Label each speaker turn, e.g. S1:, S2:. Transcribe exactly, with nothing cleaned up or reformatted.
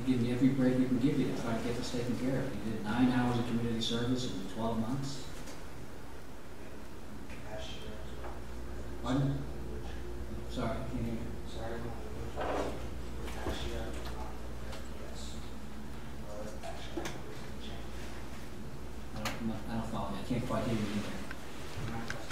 S1: give you every break we can give you to try to get this taken care of. You did nine hours of community service in twelve months. Pardon? Sorry, I can't hear you.
S2: Sorry,
S1: I don't, I don't follow you. I can't quite hear you either.